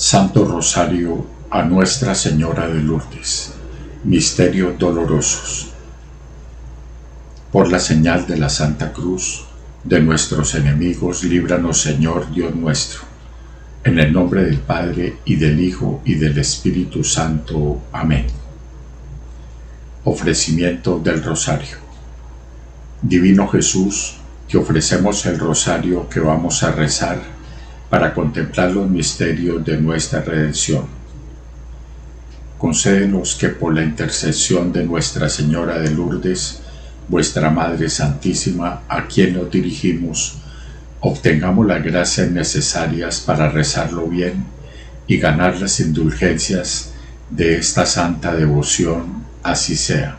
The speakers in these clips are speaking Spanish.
Santo Rosario a Nuestra Señora de Lourdes. Misterios dolorosos. Por la señal de la Santa Cruz de nuestros enemigos, líbranos, Señor Dios nuestro. En el nombre del Padre, y del Hijo, y del Espíritu Santo. Amén. Ofrecimiento del Rosario. Divino Jesús, te ofrecemos el rosario que vamos a rezar para contemplar los misterios de nuestra redención. Concédenos que por la intercesión de Nuestra Señora de Lourdes, vuestra Madre Santísima, a quien nos dirigimos, obtengamos las gracias necesarias para rezarlo bien y ganar las indulgencias de esta santa devoción. Así sea.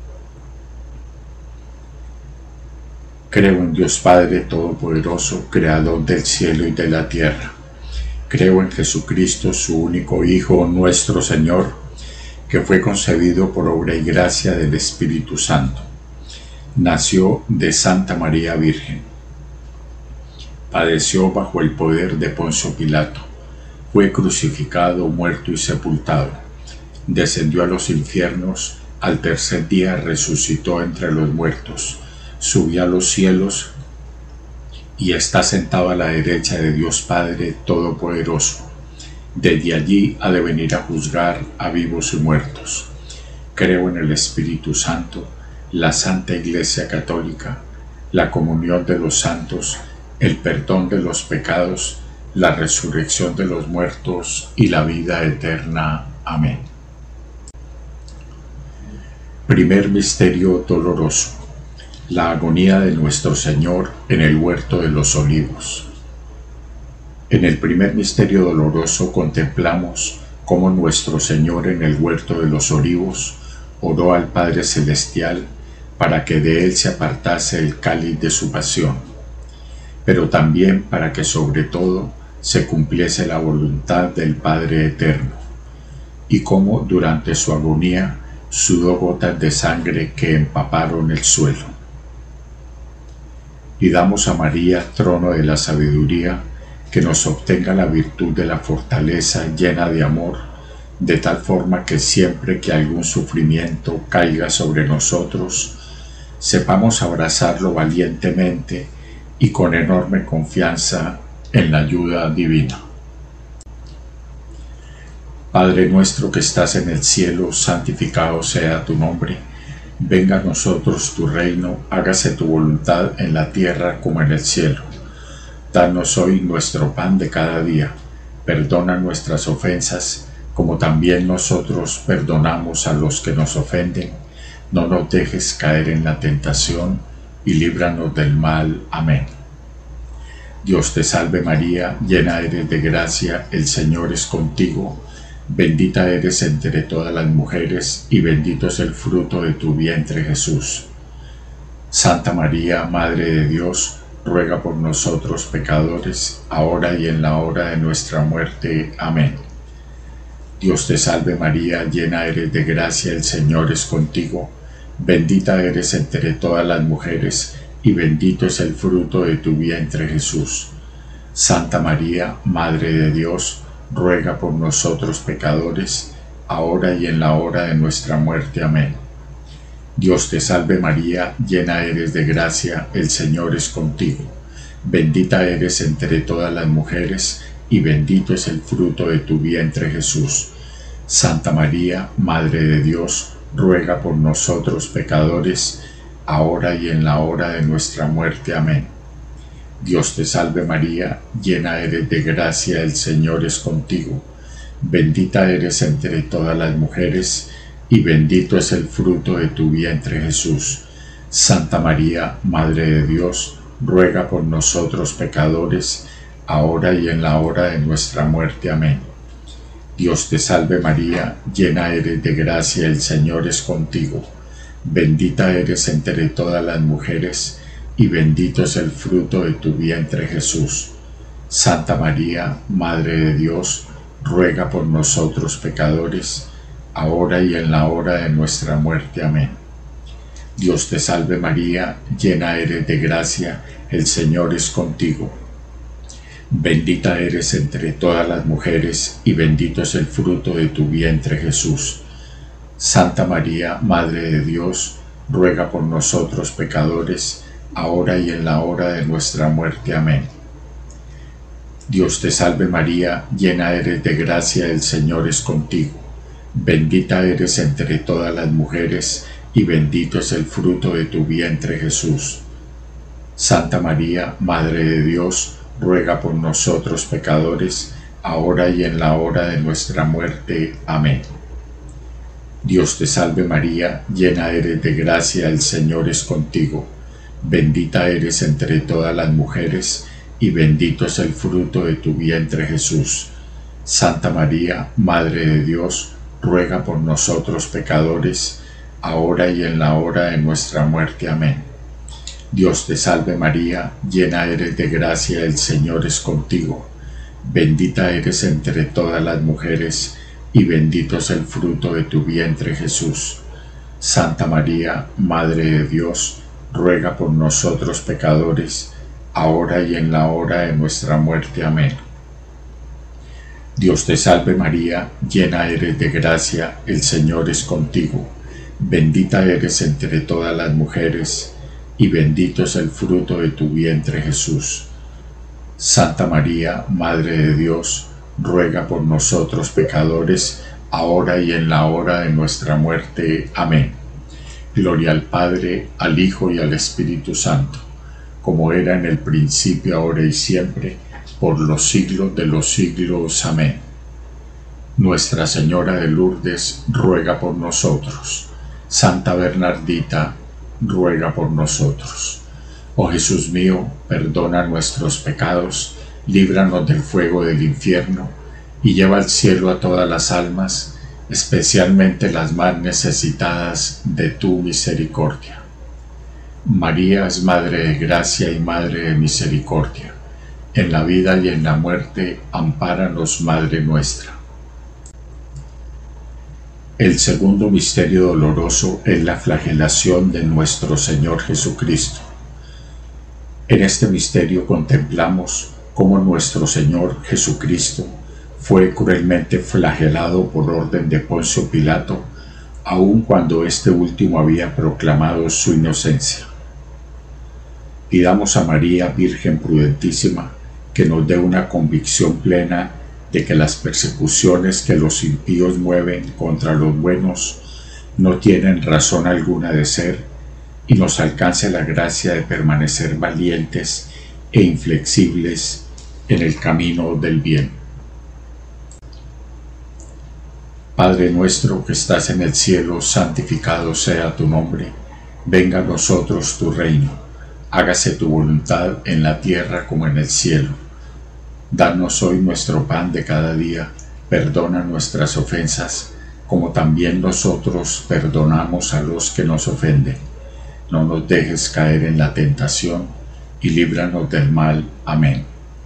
Creo en Dios Padre Todopoderoso, Creador del cielo y de la tierra. Creo en Jesucristo, su único Hijo, nuestro Señor, que fue concebido por obra y gracia del Espíritu Santo. Nació de Santa María Virgen. Padeció bajo el poder de Poncio Pilato. Fue crucificado, muerto y sepultado. Descendió a los infiernos. Al tercer día resucitó entre los muertos. Subió a los cielos y está sentado a la derecha de Dios Padre Todopoderoso. Desde allí ha de venir a juzgar a vivos y muertos. Creo en el Espíritu Santo, la Santa Iglesia Católica, la comunión de los santos, el perdón de los pecados, la resurrección de los muertos y la vida eterna. Amén. Primer misterio doloroso. La agonía de nuestro Señor en el huerto de los olivos. En el primer misterio doloroso contemplamos cómo nuestro Señor en el huerto de los olivos oró al Padre Celestial para que de él se apartase el cáliz de su pasión, pero también para que sobre todo se cumpliese la voluntad del Padre Eterno, y cómo durante su agonía sudó gotas de sangre que empaparon el suelo. Pidamos a María, trono de la sabiduría, que nos obtenga la virtud de la fortaleza llena de amor, de tal forma que siempre que algún sufrimiento caiga sobre nosotros, sepamos abrazarlo valientemente y con enorme confianza en la ayuda divina. Padre nuestro que estás en el cielo, santificado sea tu nombre. Venga a nosotros tu reino, hágase tu voluntad en la tierra como en el cielo. Danos hoy nuestro pan de cada día. Perdona nuestras ofensas, como también nosotros perdonamos a los que nos ofenden. No nos dejes caer en la tentación, y líbranos del mal. Amén. Dios te salve María, llena eres de gracia, el Señor es contigo. Bendita eres entre todas las mujeres, y bendito es el fruto de tu vientre, Jesús. Santa María, Madre de Dios, ruega por nosotros pecadores, ahora y en la hora de nuestra muerte. Amén. Dios te salve María, llena eres de gracia, el Señor es contigo. Bendita eres entre todas las mujeres, y bendito es el fruto de tu vientre, Jesús. Santa María, Madre de Dios, ruega por nosotros pecadores, ahora y en la hora de nuestra muerte. Amén. Dios te salve María, llena eres de gracia, el Señor es contigo. Bendita eres entre todas las mujeres, y bendito es el fruto de tu vientre, Jesús. Santa María, Madre de Dios, ruega por nosotros pecadores, ahora y en la hora de nuestra muerte. Amén. Dios te salve María, llena eres de gracia, el Señor es contigo. Bendita eres entre todas las mujeres, y bendito es el fruto de tu vientre, Jesús. Santa María, Madre de Dios, ruega por nosotros pecadores, ahora y en la hora de nuestra muerte. Amén. Dios te salve María, llena eres de gracia, el Señor es contigo. Bendita eres entre todas las mujeres, y bendito es el fruto de tu vientre, Jesús. Santa María, Madre de Dios, ruega por nosotros pecadores, ahora y en la hora de nuestra muerte. Amén. Dios te salve María, llena eres de gracia, el Señor es contigo. Bendita eres entre todas las mujeres, y bendito es el fruto de tu vientre, Jesús. Santa María, Madre de Dios, ruega por nosotros pecadores, ahora y en la hora de nuestra muerte. Amén. Dios te salve María, llena eres de gracia, el Señor es contigo. Bendita eres entre todas las mujeres, y bendito es el fruto de tu vientre, Jesús. Santa María, Madre de Dios, ruega por nosotros pecadores, ahora y en la hora de nuestra muerte. Amén. Dios te salve María, llena eres de gracia, el Señor es contigo. Bendita eres entre todas las mujeres, y bendito es el fruto de tu vientre, Jesús. Santa María, Madre de Dios, ruega por nosotros pecadores, ahora y en la hora de nuestra muerte. Amén. Dios te salve María, llena eres de gracia, el Señor es contigo. Bendita eres entre todas las mujeres, y bendito es el fruto de tu vientre, Jesús. Santa María, Madre de Dios, ruega por nosotros pecadores, ahora y en la hora de nuestra muerte. Amén. Dios te salve María, llena eres de gracia, el Señor es contigo. Bendita eres entre todas las mujeres, y bendito es el fruto de tu vientre, Jesús. Santa María, Madre de Dios, ruega por nosotros pecadores, ahora y en la hora de nuestra muerte. Amén. Gloria al Padre, al Hijo y al Espíritu Santo, como era en el principio, ahora y siempre, por los siglos de los siglos. Amén. Nuestra Señora de Lourdes, ruega por nosotros. Santa Bernardita, ruega por nosotros. Oh Jesús mío, perdona nuestros pecados, líbranos del fuego del infierno, y lleva al cielo a todas las almas, especialmente las más necesitadas de tu misericordia. María es Madre de gracia y Madre de misericordia. En la vida y en la muerte, ampáranos, Madre nuestra. El segundo misterio doloroso es la flagelación de nuestro Señor Jesucristo. En este misterio contemplamos cómo nuestro Señor Jesucristo fue cruelmente flagelado por orden de Poncio Pilato, aun cuando este último había proclamado su inocencia. Pidamos a María, Virgen prudentísima, que nos dé una convicción plena de que las persecuciones que los impíos mueven contra los buenos no tienen razón alguna de ser, y nos alcance la gracia de permanecer valientes e inflexibles en el camino del bien. Padre nuestro que estás en el cielo, santificado sea tu nombre. Venga a nosotros tu reino. Hágase tu voluntad en la tierra como en el cielo. Danos hoy nuestro pan de cada día. Perdona nuestras ofensas, como también nosotros perdonamos a los que nos ofenden. No nos dejes caer en la tentación, y líbranos del mal. Amén.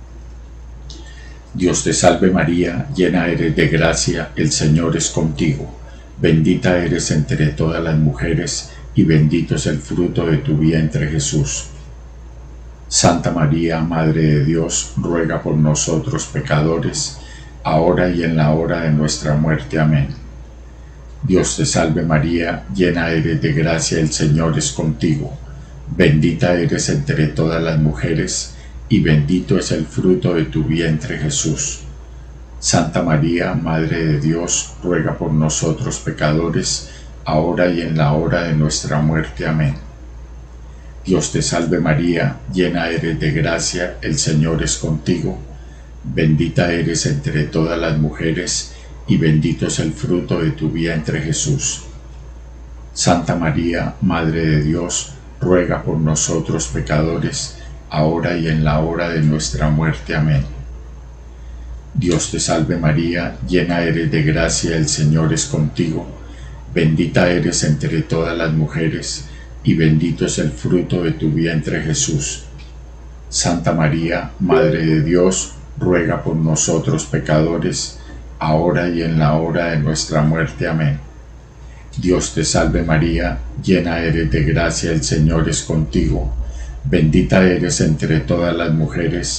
Dios te salve María, llena eres de gracia, el Señor es contigo. Bendita eres entre todas las mujeres, y bendito es el fruto de tu vientre, Jesús. Santa María, Madre de Dios, ruega por nosotros pecadores, ahora y en la hora de nuestra muerte. Amén. Dios te salve María, llena eres de gracia, el Señor es contigo. Bendita eres entre todas las mujeres, y bendito es el fruto de tu vientre, Jesús. Santa María, Madre de Dios, ruega por nosotros pecadores, ahora y en la hora de nuestra muerte. Amén. Dios te salve María, llena eres de gracia, el Señor es contigo. Bendita eres entre todas las mujeres, y bendito es el fruto de tu vientre, Jesús. Santa María, Madre de Dios, ruega por nosotros pecadores, ahora y en la hora de nuestra muerte. Amén. Dios te salve María, llena eres de gracia, el Señor es contigo. Bendita eres entre todas las mujeres, y bendito es el fruto de tu vientre, Jesús. Santa María, Madre de Dios, ruega por nosotros pecadores, ahora y en la hora de nuestra muerte. Amén. Dios te salve María, llena eres de gracia, el Señor es contigo. Bendita eres entre todas las mujeres,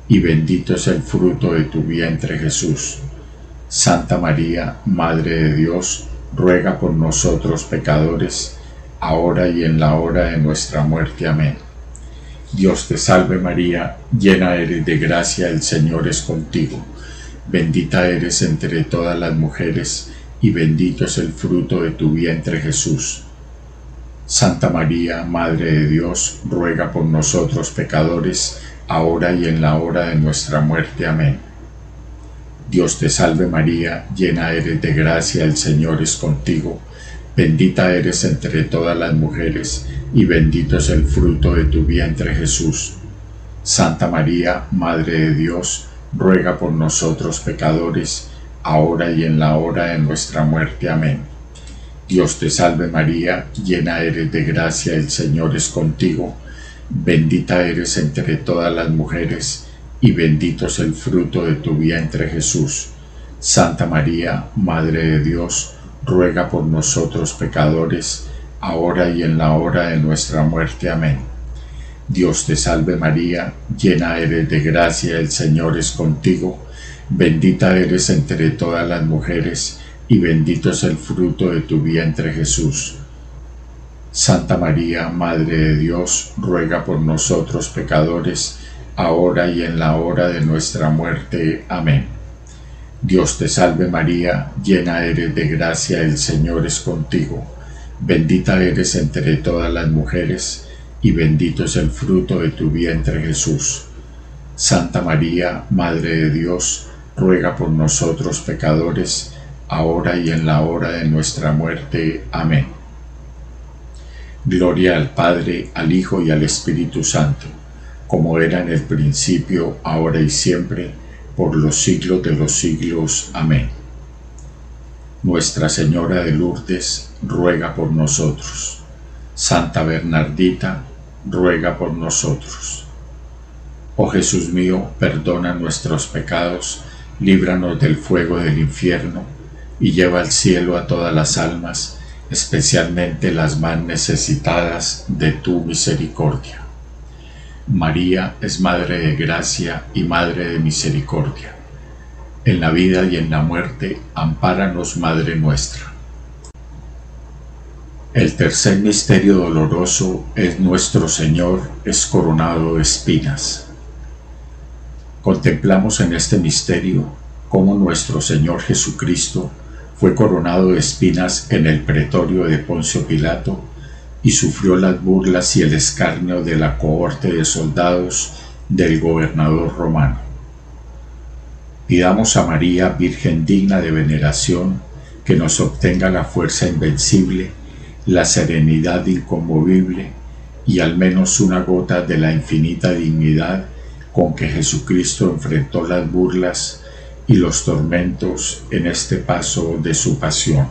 y bendito es el fruto de tu vientre, Jesús. Santa María, Madre de Dios, ruega por nosotros pecadores, ahora y en la hora de nuestra muerte. Amén. Dios te salve María, llena eres de gracia, el Señor es contigo. Bendita eres entre todas las mujeres, y bendito es el fruto de tu vientre, Jesús. Santa María, Madre de Dios, ruega por nosotros pecadores, ahora y en la hora de nuestra muerte. Amén. Dios te salve María, llena eres de gracia, el Señor es contigo. Bendita eres entre todas las mujeres, y bendito es el fruto de tu vientre, Jesús. Santa María, Madre de Dios, ruega por nosotros pecadores, ahora y en la hora de nuestra muerte. Amén. Dios te salve María, llena eres de gracia, el Señor es contigo. Bendita eres entre todas las mujeres, y bendito es el fruto de tu vientre, Jesús. Santa María, Madre de Dios, ruega por nosotros pecadores, ahora y en la hora de nuestra muerte. Amén. Dios te salve María, llena eres de gracia, el Señor es contigo. Bendita eres entre todas las mujeres, y bendito es el fruto de tu vientre, Jesús. Santa María, Madre de Dios, ruega por nosotros pecadores, ahora y en la hora de nuestra muerte. Amén. Dios te salve María, llena eres de gracia, el Señor es contigo. Bendita eres entre todas las mujeres, y bendito es el fruto de tu vientre, Jesús. Santa María, Madre de Dios, ruega por nosotros pecadores, ahora y en la hora de nuestra muerte. Amén. Gloria al Padre, al Hijo y al Espíritu Santo, como era en el principio, ahora y siempre, por los siglos de los siglos. Amén. Nuestra Señora de Lourdes, ruega por nosotros. Santa Bernardita, ruega por nosotros. Oh Jesús mío, perdona nuestros pecados, líbranos del fuego del infierno, y lleva al cielo a todas las almas, especialmente las más necesitadas de tu misericordia. María es Madre de Gracia y Madre de Misericordia. En la vida y en la muerte, ampáranos, Madre nuestra. El tercer misterio doloroso es nuestro Señor es coronado de espinas. Contemplamos en este misterio cómo nuestro Señor Jesucristo fue coronado de espinas en el pretorio de Poncio Pilato y sufrió las burlas y el escarnio de la cohorte de soldados del gobernador romano. Pidamos a María, Virgen digna de veneración, que nos obtenga la fuerza invencible, la serenidad inconmovible y al menos una gota de la infinita dignidad con que Jesucristo enfrentó las burlas y los tormentos en este paso de su pasión.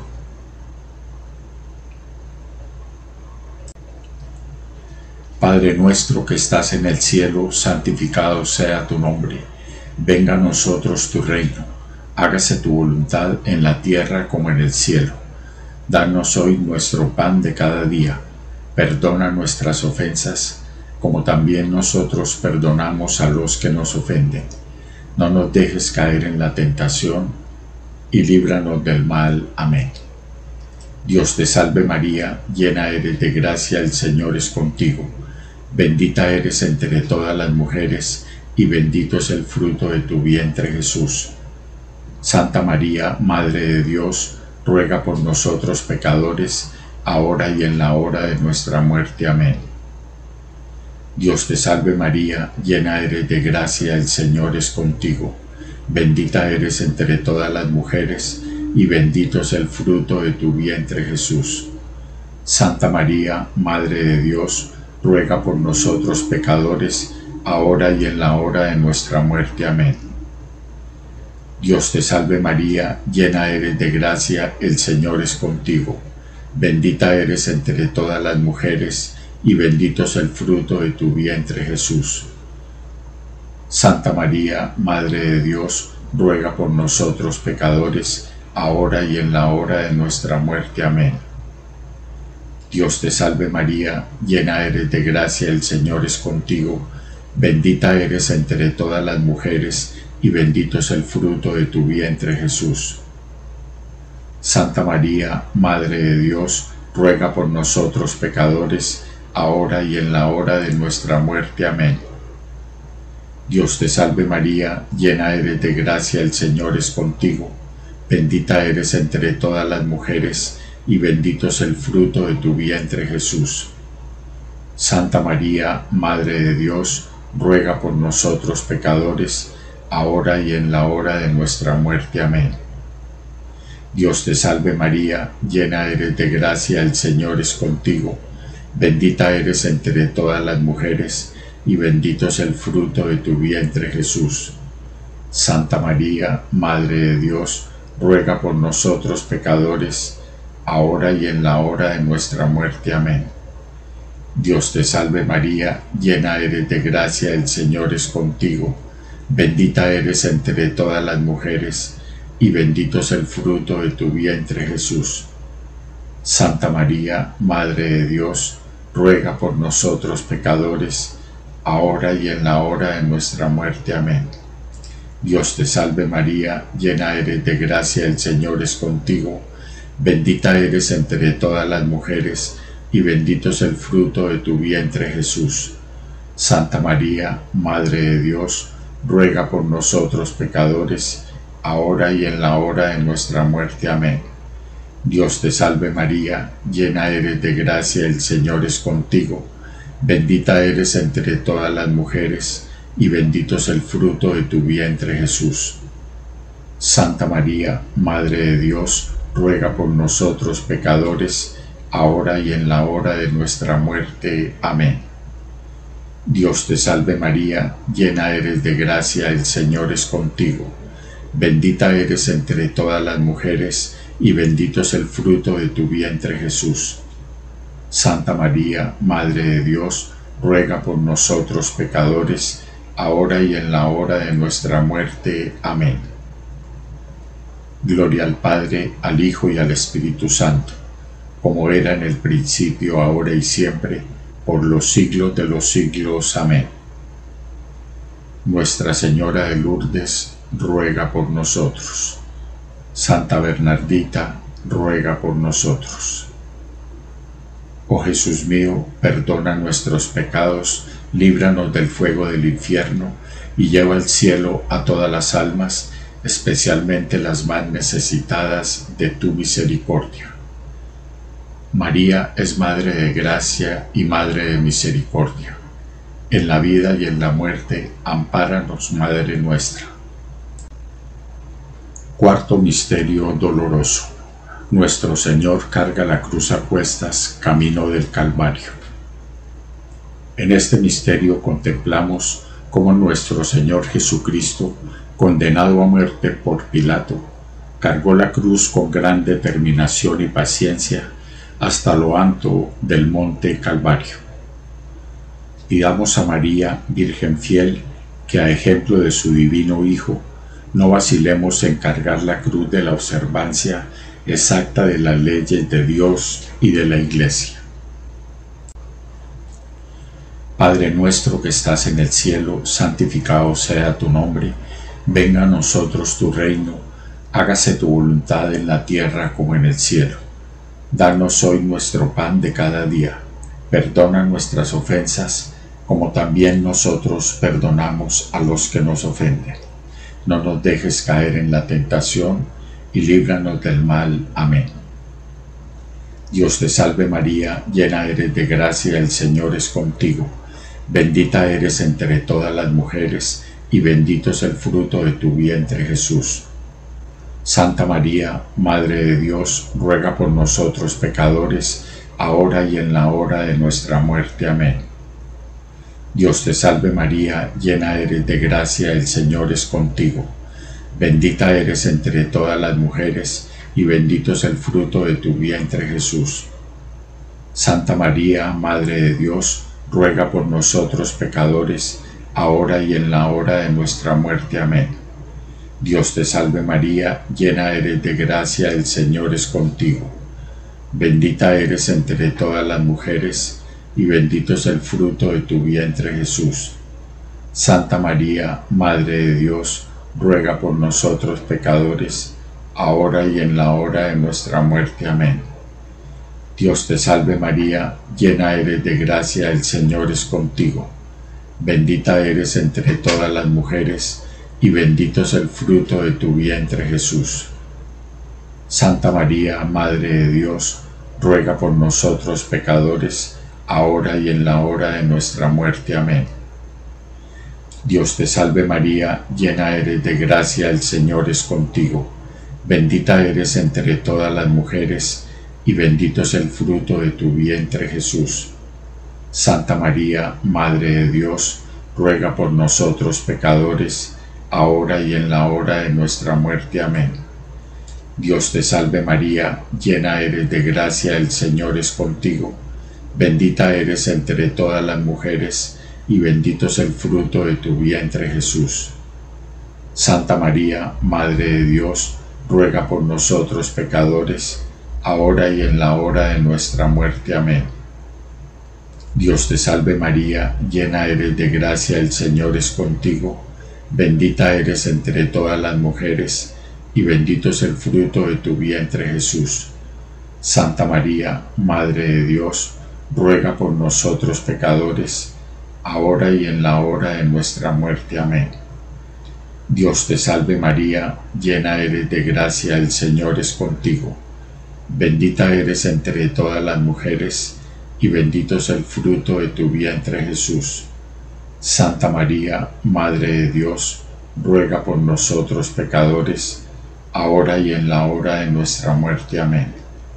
Padre nuestro que estás en el cielo, santificado sea tu nombre. Venga a nosotros tu reino. Hágase tu voluntad en la tierra como en el cielo. Danos hoy nuestro pan de cada día. Perdona nuestras ofensas, como también nosotros perdonamos a los que nos ofenden. No nos dejes caer en la tentación, y líbranos del mal. Amén. Dios te salve María, llena eres de gracia, el Señor es contigo. Bendita eres entre todas las mujeres, y bendito es el fruto de tu vientre, Jesús. Santa María, Madre de Dios, ruega por nosotros pecadores, ahora y en la hora de nuestra muerte. Amén. Dios te salve María, llena eres de gracia, el Señor es contigo. Bendita eres entre todas las mujeres, y bendito es el fruto de tu vientre, Jesús. Santa María, Madre de Dios, ruega por nosotros pecadores, ahora y en la hora de nuestra muerte. Amén. Dios te salve María, llena eres de gracia, el Señor es contigo. Bendita eres entre todas las mujeres, y bendito es el fruto de tu vientre, Jesús. Santa María, Madre de Dios, ruega por nosotros pecadores, ahora y en la hora de nuestra muerte. Amén. Dios te salve María, llena eres de gracia, el Señor es contigo. Bendita eres entre todas las mujeres, y bendito es el fruto de tu vientre, Jesús. Santa María, Madre de Dios, ruega por nosotros pecadores, ahora y en la hora de nuestra muerte. Amén. Dios te salve María, llena eres de gracia, el Señor es contigo. Bendita eres entre todas las mujeres, y bendito es el fruto de tu vientre, Jesús. Santa María, Madre de Dios, ruega por nosotros pecadores, ahora y en la hora de nuestra muerte. Amén. Dios te salve María, llena eres de gracia, el Señor es contigo. Bendita eres entre todas las mujeres, y bendito es el fruto de tu vientre, Jesús. Santa María, Madre de Dios, ruega por nosotros pecadores, ahora y en la hora de nuestra muerte. Amén. Dios te salve María, llena eres de gracia, el Señor es contigo. Bendita eres entre todas las mujeres, y bendito es el fruto de tu vientre, Jesús. Santa María, Madre de Dios, ruega por nosotros pecadores, ahora y en la hora de nuestra muerte. Amén. Dios te salve María, llena eres de gracia, el Señor es contigo. Bendita eres entre todas las mujeres, y bendito es el fruto de tu vientre, Jesús. Santa María, Madre de Dios, ruega por nosotros pecadores, ahora y en la hora de nuestra muerte. Amén. Dios te salve María, llena eres de gracia, el Señor es contigo. Bendita eres entre todas las mujeres, y bendito es el fruto de tu vientre, Jesús. Santa María, Madre de Dios, ruega por nosotros pecadores, ahora y en la hora de nuestra muerte. Amén. Dios te salve María, llena eres de gracia, el Señor es contigo. Bendita eres entre todas las mujeres, y bendito es el fruto de tu vientre, Jesús. Santa María, Madre de Dios, ruega por nosotros pecadores, ahora y en la hora de nuestra muerte. Amén. Gloria al Padre, al Hijo y al Espíritu Santo, como era en el principio, ahora y siempre, por los siglos de los siglos. Amén. Nuestra Señora de Lourdes, ruega por nosotros. Santa Bernardita, ruega por nosotros. Oh Jesús mío, perdona nuestros pecados, líbranos del fuego del infierno, y lleva al cielo a todas las almas, especialmente las más necesitadas de tu misericordia. María es Madre de Gracia y Madre de Misericordia. En la vida y en la muerte, ampáranos, Madre nuestra. Cuarto misterio doloroso. Nuestro Señor carga la cruz a cuestas, camino del Calvario. En este misterio contemplamos cómo nuestro Señor Jesucristo, condenado a muerte por Pilato, cargó la cruz con gran determinación y paciencia hasta lo alto del monte Calvario. Pidamos a María, Virgen fiel, que a ejemplo de su divino Hijo, no vacilemos en cargar la cruz de la observancia exacta de las leyes de Dios y de la Iglesia. Padre nuestro que estás en el cielo, santificado sea tu nombre. Venga a nosotros tu reino, hágase tu voluntad en la tierra como en el cielo. Danos hoy nuestro pan de cada día. Perdona nuestras ofensas, como también nosotros perdonamos a los que nos ofenden. No nos dejes caer en la tentación, y líbranos del mal. Amén. Dios te salve María, llena eres de gracia, el Señor es contigo. Bendita eres entre todas las mujeres, y bendito es el fruto de tu vientre, Jesús. Santa María, Madre de Dios, ruega por nosotros pecadores, ahora y en la hora de nuestra muerte. Amén. Dios te salve María, llena eres de gracia, el Señor es contigo. Bendita eres entre todas las mujeres, y bendito es el fruto de tu vientre, Jesús. Santa María, Madre de Dios, ruega por nosotros pecadores, ahora y en la hora de nuestra muerte. Amén. Dios te salve María, llena eres de gracia, el Señor es contigo. Bendita eres entre todas las mujeres, y bendito es el fruto de tu vientre, Jesús. Santa María, Madre de Dios, ruega por nosotros pecadores, ahora y en la hora de nuestra muerte. Amén. Dios te salve María, llena eres de gracia, el Señor es contigo. Bendita eres entre todas las mujeres, y bendito es el fruto de tu vientre Jesús. Santa María, Madre de Dios, ruega por nosotros pecadores, ahora y en la hora de nuestra muerte. Amén. Dios te salve María, llena eres de gracia, el Señor es contigo. Bendita eres entre todas las mujeres, y bendito es el fruto de tu vientre Jesús. Santa María, Madre de Dios, ruega por nosotros pecadores, ahora y en la hora de nuestra muerte. Amén. Dios te salve María, llena eres de gracia, el Señor es contigo. Bendita eres entre todas las mujeres, y bendito es el fruto de tu vientre Jesús. Santa María, Madre de Dios, ruega por nosotros pecadores, ahora y en la hora de nuestra muerte. Amén. Dios te salve María, llena eres de gracia, el Señor es contigo. Bendita eres entre todas las mujeres, y bendito es el fruto de tu vientre Jesús. Santa María, Madre de Dios, ruega por nosotros pecadores, ahora y en la hora de nuestra muerte. Amén. Dios te salve María, llena eres de gracia, el Señor es contigo. Bendita eres entre todas las mujeres, y bendito es el fruto de tu vientre Jesús. Santa María, Madre de Dios, ruega por nosotros pecadores, ahora y en la hora de nuestra muerte. Amén.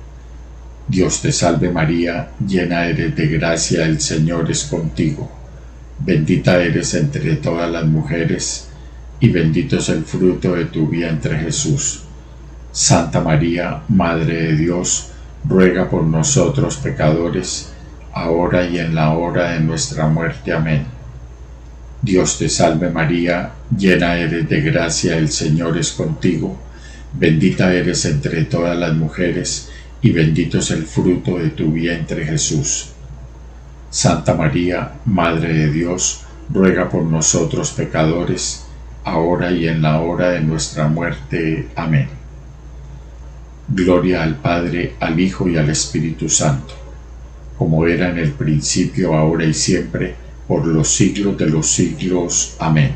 Dios te salve María, llena eres de gracia, el Señor es contigo. Bendita eres entre todas las mujeres, y bendito es el fruto de tu vientre Jesús. Santa María, Madre de Dios, ruega por nosotros pecadores, ahora y en la hora de nuestra muerte. Amén. Dios te salve María, llena eres de gracia, el Señor es contigo. Bendita eres entre todas las mujeres, y bendito es el fruto de tu vientre Jesús. Santa María, Madre de Dios, ruega por nosotros pecadores, ahora y en la hora de nuestra muerte. Amén. Gloria al Padre, al Hijo y al Espíritu Santo, como era en el principio, ahora y siempre, por los siglos de los siglos. Amén.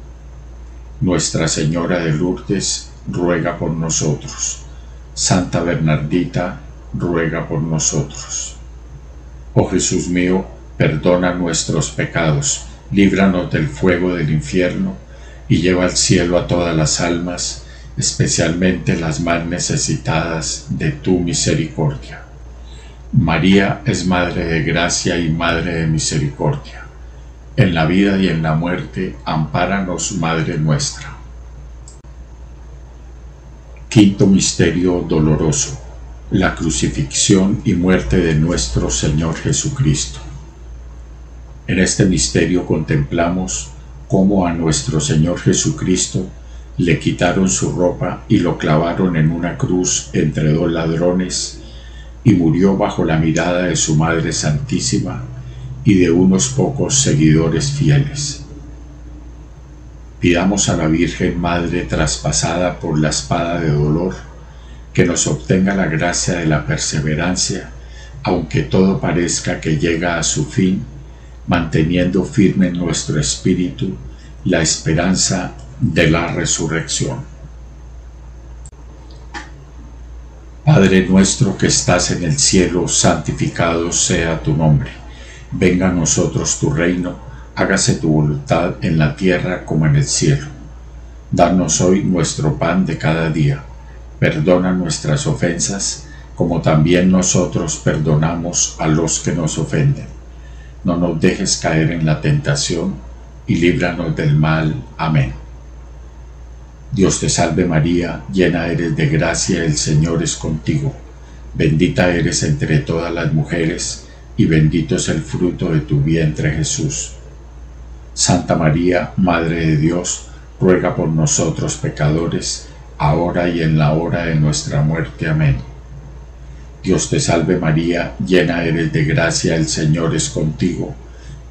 Nuestra Señora de Lourdes, ruega por nosotros. Santa Bernardita, ruega por nosotros. Oh Jesús mío, perdona nuestros pecados, líbranos del fuego del infierno, y lleva al cielo a todas las almas, especialmente las más necesitadas de tu misericordia. María es Madre de gracia y Madre de misericordia. En la vida y en la muerte, ampáranos, Madre nuestra. Quinto misterio doloroso: la crucifixión y muerte de nuestro Señor Jesucristo. En este misterio contemplamos cómo a nuestro Señor Jesucristo le quitaron su ropa y lo clavaron en una cruz entre dos ladrones, y murió bajo la mirada de su Madre Santísima y de unos pocos seguidores fieles. Pidamos a la Virgen Madre traspasada por la espada de dolor, que nos obtenga la gracia de la perseverancia, aunque todo parezca que llega a su fin, manteniendo firme en nuestro espíritu la esperanza de la resurrección. Padre nuestro que estás en el cielo, santificado sea tu nombre. Venga a nosotros tu reino, hágase tu voluntad en la tierra como en el cielo. Danos hoy nuestro pan de cada día. Perdona nuestras ofensas, como también nosotros perdonamos a los que nos ofenden. No nos dejes caer en la tentación, y líbranos del mal. Amén. Dios te salve María, llena eres de gracia, el Señor es contigo. Bendita eres entre todas las mujeres, y bendito es el fruto de tu vientre Jesús. Santa María, Madre de Dios, ruega por nosotros pecadores, ahora y en la hora de nuestra muerte. Amén. Dios te salve María, llena eres de gracia, el Señor es contigo.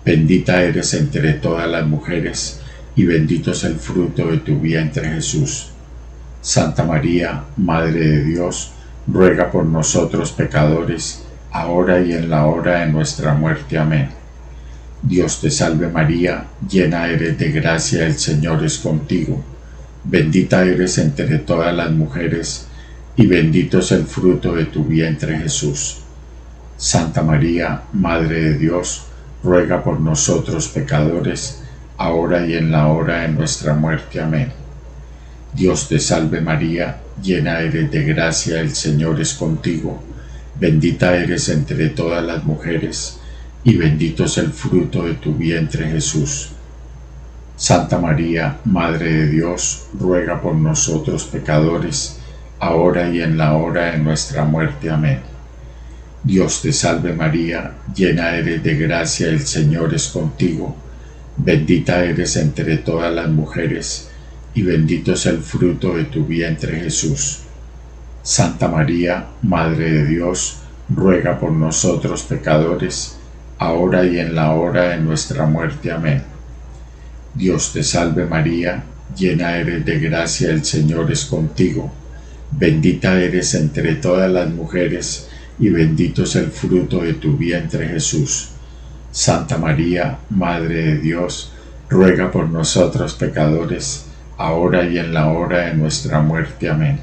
Bendita eres entre todas las mujeres, y bendito es el fruto de tu vientre, Jesús. Santa María, Madre de Dios, ruega por nosotros pecadores, ahora y en la hora de nuestra muerte. Amén. Dios te salve María, llena eres de gracia, el Señor es contigo. Bendita eres entre todas las mujeres, y bendito es el fruto de tu vientre, Jesús. Santa María, Madre de Dios, ruega por nosotros pecadores, ahora y en la hora de nuestra muerte. Amén. Dios te salve María, llena eres de gracia, el Señor es contigo. Bendita eres entre todas las mujeres, y bendito es el fruto de tu vientre, Jesús. Santa María, Madre de Dios, ruega por nosotros pecadores, ahora y en la hora de nuestra muerte. Amén. Dios te salve María, llena eres de gracia, el Señor es contigo. Bendita eres entre todas las mujeres, y bendito es el fruto de tu vientre, Jesús. Santa María, Madre de Dios, ruega por nosotros pecadores, ahora y en la hora de nuestra muerte. Amén. Dios te salve María, llena eres de gracia, el Señor es contigo. Bendita eres entre todas las mujeres, y bendito es el fruto de tu vientre, Jesús. Santa María, Madre de Dios, ruega por nosotros pecadores, ahora y en la hora de nuestra muerte. Amén.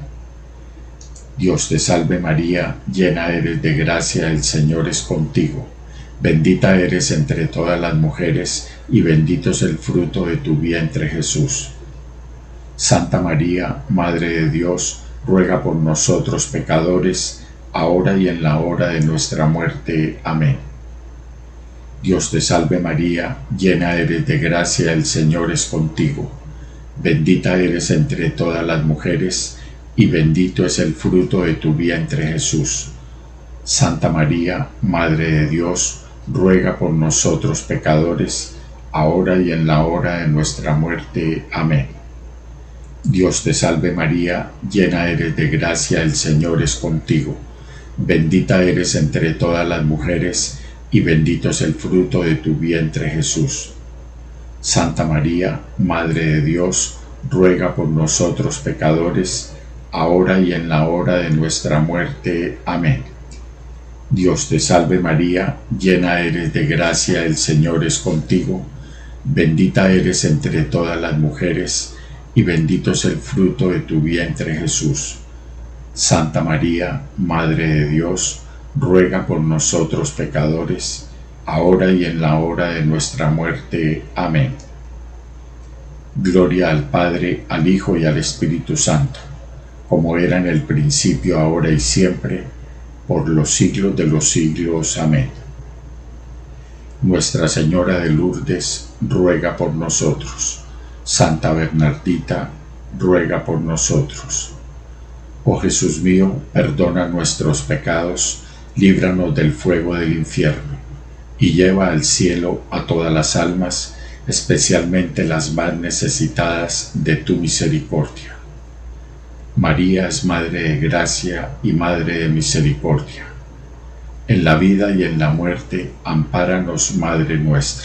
Dios te salve María, llena eres de gracia, el Señor es contigo. Bendita eres entre todas las mujeres, y bendito es el fruto de tu vientre, Jesús. Santa María, Madre de Dios, ruega por nosotros pecadores, ahora y en la hora de nuestra muerte. Amén. Dios te salve María, llena eres de gracia, el Señor es contigo. Bendita eres entre todas las mujeres, y bendito es el fruto de tu vientre, Jesús. Santa María, Madre de Dios, ruega por nosotros pecadores, ahora y en la hora de nuestra muerte. Amén. Dios te salve María, llena eres de gracia, el Señor es contigo. Bendita eres entre todas las mujeres, y bendito es el fruto de tu vientre, Jesús. Santa María, Madre de Dios, ruega por nosotros pecadores, ahora y en la hora de nuestra muerte. Amén. Dios te salve María, llena eres de gracia, el Señor es contigo. Bendita eres entre todas las mujeres, y bendito es el fruto de tu vientre, Jesús. Santa María, Madre de Dios, ruega por nosotros pecadores, ahora y en la hora de nuestra muerte. Amén. Gloria al Padre, al Hijo y al Espíritu Santo, como era en el principio, ahora y siempre, por los siglos de los siglos. Amén. Nuestra Señora de Lourdes, ruega por nosotros. Santa Bernardita, ruega por nosotros. Oh Jesús mío, perdona nuestros pecados, líbranos del fuego del infierno, y lleva al cielo a todas las almas, especialmente las más necesitadas de tu misericordia. María es Madre de Gracia y Madre de Misericordia. En la vida y en la muerte, ampáranos, Madre nuestra.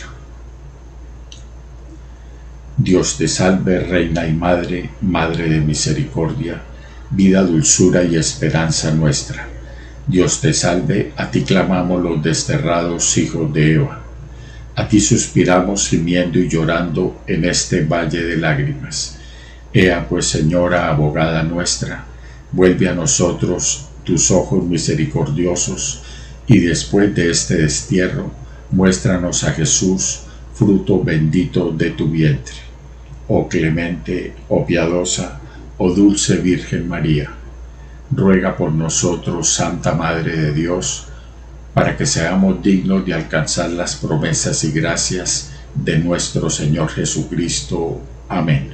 Dios te salve, Reina y Madre, Madre de Misericordia, vida, dulzura y esperanza nuestra. Dios te salve, a ti clamamos los desterrados hijos de Eva. A ti suspiramos gimiendo y llorando en este valle de lágrimas. Ea pues, Señora, abogada nuestra, vuelve a nosotros tus ojos misericordiosos, y después de este destierro, muéstranos a Jesús, fruto bendito de tu vientre. Oh clemente, oh piadosa, oh dulce Virgen María, ruega por nosotros, Santa Madre de Dios, para que seamos dignos de alcanzar las promesas y gracias de nuestro Señor Jesucristo. Amén.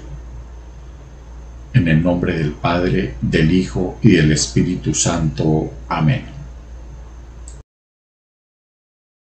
En el nombre del Padre, del Hijo y del Espíritu Santo. Amén.